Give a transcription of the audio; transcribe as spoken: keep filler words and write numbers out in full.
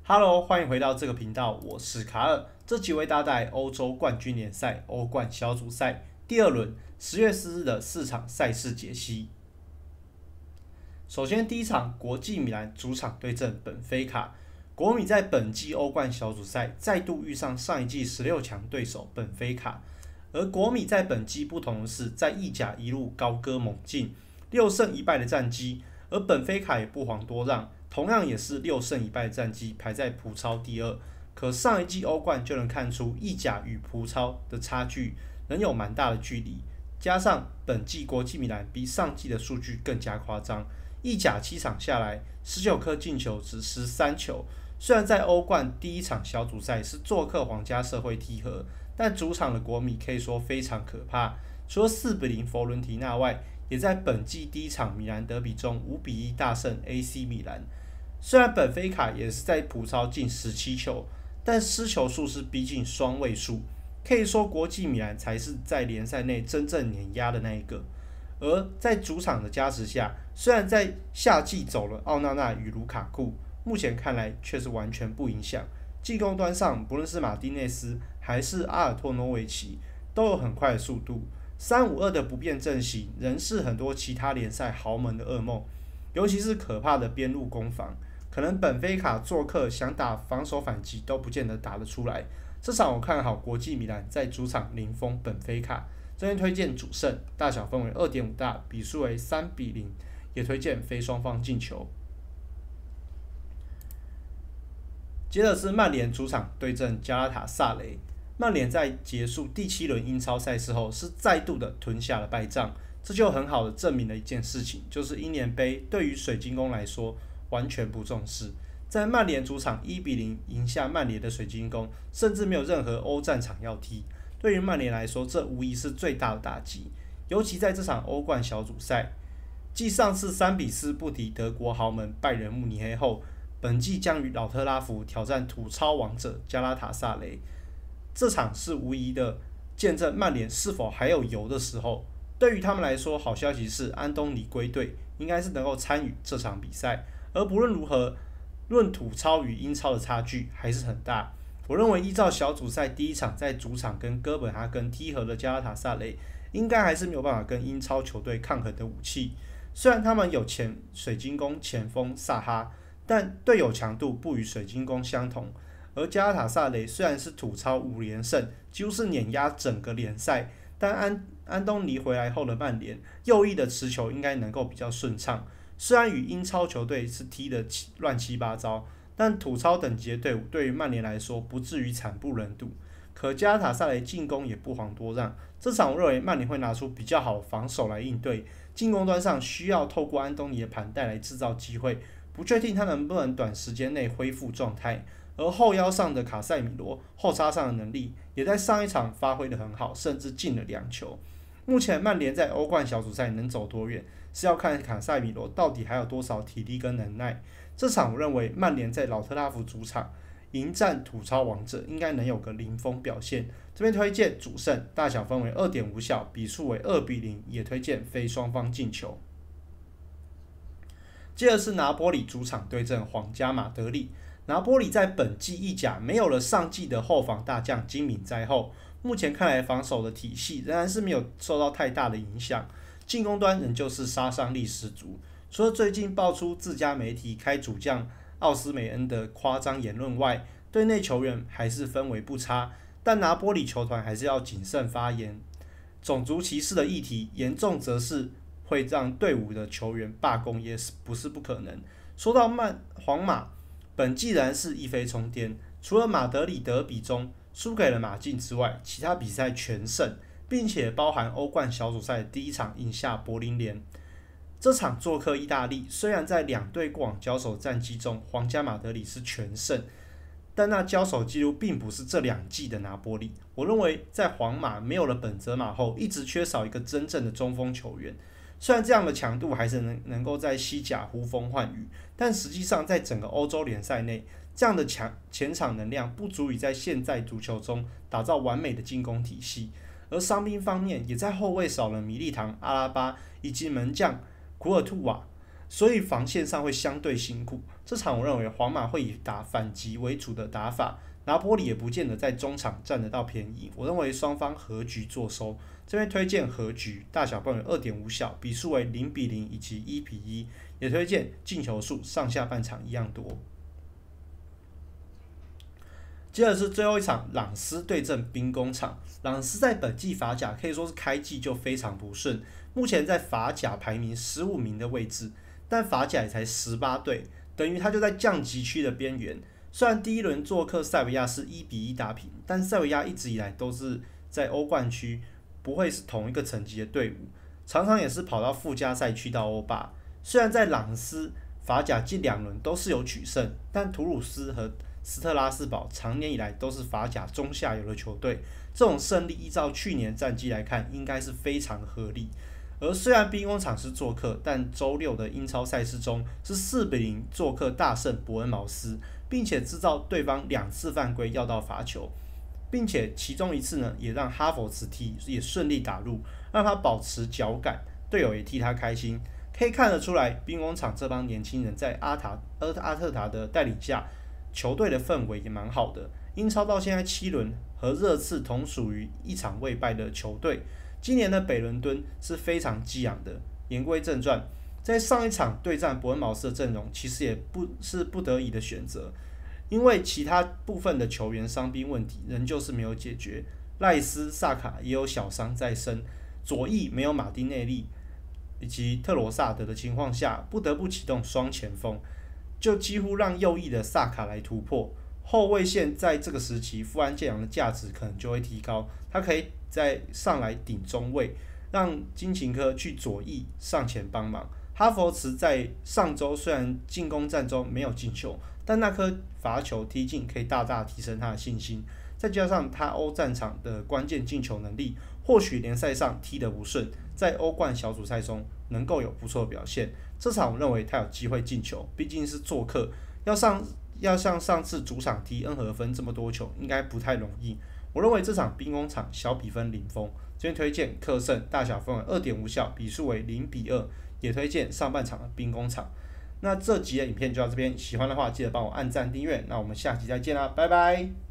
Hello，欢迎回到这个频道，我是卡尔。这集为大家带来欧洲冠军联赛欧冠小组赛第二轮十月四日的四场赛事解析。首先，第一场国际米兰主场对阵本菲卡。国米在本季欧冠小组赛再度遇上上一季十六强对手本菲卡，而国米在本季不同的是，在意甲一路高歌猛进，六胜一败的战绩，而本菲卡也不遑多让。同样也是六胜一败的战绩，排在葡超第二。可上一季欧冠就能看出意甲与葡超的差距仍有蛮大的距离。加上本季国际米兰比上季的数据更加夸张，意甲七场下来十九颗进球，只失三球。虽然在欧冠第一场小组赛是做客皇家社会踢和，但主场的国米可以说非常可怕。除了四比零佛伦提纳外，也在本季第一场米兰德比中五比一大胜 A C 米兰。虽然本菲卡也是在葡超进十七球，但失球数是逼近双位数，可以说国际米兰才是在联赛内真正碾压的那一个。而在主场的加持下，虽然在夏季走了奥纳纳与卢卡库，目前看来却是完全不影响。进攻端上，不论是马丁内斯还是阿尔托诺维奇，都有很快的速度。三五二的不变阵型，仍是很多其他联赛豪门的噩梦，尤其是可怕的边路攻防。可能本菲卡做客想打防守反击都不见得打得出来。这场我看好国际米兰在主场零封本菲卡，这边推荐主胜，大小分为 二点五 大，比数为三比零，也推荐非双方进球。接着是曼联主场对阵加拉塔萨雷。曼联在结束第七轮英超赛事后，是再度的吞下了败仗，这就很好的证明了一件事情，就是英联杯对于水晶宫来说完全不重视。在曼联主场一比零赢下曼联的水晶宫，甚至没有任何欧战场要踢。对于曼联来说，这无疑是最大的打击。尤其在这场欧冠小组赛，继上次三比四不敌德国豪门拜仁慕尼黑后，本季将与老特拉福挑战土超王者加拉塔萨雷。这场是无疑的见证曼联是否还有油的时候。对于他们来说，好消息是安东尼归队，应该是能够参与这场比赛。而不论如何，论土超与英超的差距还是很大。我认为依照小组赛第一场在主场跟哥本哈根踢和的加拉塔萨雷，应该还是没有办法跟英超球队抗衡的武器。虽然他们有前水晶宫前锋萨哈，但队友强度不与水晶宫相同。而加拉塔萨雷虽然是土超五连胜，几乎是碾压整个联赛，但安安东尼回来后的曼联右翼的持球应该能够比较顺畅。虽然与英超球队是踢得乱七八糟，但土超等级的队伍对于曼联来说不至于惨不忍睹。可加拉塔萨雷进攻也不遑多让，这场我认为曼联会拿出比较好的防守来应对，进攻端上需要透过安东尼的盘带来制造机会，不确定他能不能短时间内恢复状态。而后腰上的卡塞米罗后插上的能力也在上一场发挥得很好，甚至进了两球。目前曼联在欧冠小组赛能走多远，是要看卡塞米罗到底还有多少体力跟能耐。这场我认为曼联在老特拉福主场迎战土超王者，应该能有个零封表现。这边推荐主胜，大小分为 二点五 小，比数为二比零，也推荐非双方进球。接着是拿波里主场对阵皇家马德里。拿波里在本季意甲没有了上季的后防大将金敏哉后，目前看来防守的体系仍然是没有受到太大的影响，进攻端仍旧是杀伤力十足。除了最近爆出自家媒体开主将奥斯梅恩的夸张言论外，队内球员还是氛围不差，但拿波里球团还是要谨慎发言。种族歧视的议题严重则是会让队伍的球员罢工，也是不是不可能。说到曼皇马，本季然是一飞冲天，除了马德里德比中输给了马竞之外，其他比赛全胜，并且包含欧冠小组赛第一场赢下柏林联。这场做客意大利，虽然在两队过往交手战绩中，皇家马德里是全胜，但那交手记录并不是这两季的拿波里。我认为在皇马没有了本泽马后，一直缺少一个真正的中锋球员。虽然这样的强度还是能能够在西甲呼风唤雨，但实际上在整个欧洲联赛内，这样的强前场能量不足以在现在足球中打造完美的进攻体系。而伤兵方面，也在后卫少了米利唐、阿拉巴以及门将库尔图瓦， 所以防线上会相对辛苦。这场我认为皇马会以打反击为主的打法，拿波里也不见得在中场占得到便宜。我认为双方和局作收，这边推荐和局，大小半为 二点五 小，比数为零比零以及一比一，也推荐进球数上下半场一样多。接着是最后一场，朗斯对阵兵工厂。朗斯在本季法甲可以说是开季就非常不顺，目前在法甲排名十五名的位置，但法甲也才十八队，等于他就在降级区的边缘。虽然第一轮做客塞维亚是一比一打平，但塞维亚一直以来都是在欧冠区不会是同一个层级的队伍，常常也是跑到附加赛区到欧霸。虽然在朗斯法甲近两轮都是有取胜，但图鲁斯和斯特拉斯堡长年以来都是法甲中下游的球队，这种胜利依照去年战绩来看，应该是非常合理。而虽然兵工厂是做客，但周六的英超赛事中是四比零做客大胜伯恩茅斯，并且制造对方两次犯规要到罚球，并且其中一次呢也让哈佛茨踢也顺利打入，让他保持脚感，队友也替他开心。可以看得出来，兵工厂这帮年轻人在阿塔阿阿特塔的带领下，球队的氛围也蛮好的。英超到现在七轮和热刺同属于一场未败的球队。今年的北伦敦是非常激昂的。言归正传，在上一场对战伯恩茅斯的阵容其实也不是不得已的选择，因为其他部分的球员伤兵问题仍旧是没有解决。赖斯、萨卡也有小伤在身，左翼没有马丁内利以及特罗萨德的情况下，不得不启动双前锋，就几乎让右翼的萨卡来突破。后卫线在这个时期，富安健洋的价值可能就会提高，他可以再上来顶中卫，让金琴科去左翼上前帮忙。哈佛茨在上周虽然进攻战中没有进球，但那颗罚球踢进可以大大提升他的信心。再加上他欧战场的关键进球能力，或许联赛上踢得不顺，在欧冠小组赛中能够有不错的表现。这场我认为他有机会进球，毕竟是做客，要上要像上次主场踢恩和分这么多球，应该不太容易。我认为这场兵工厂小比分零封，这边推荐客胜，大小分为 二点五 小，比数为零比二，也推荐上半场的兵工厂。那这集的影片就到这边，喜欢的话记得帮我按赞订阅，那我们下集再见啦，拜拜。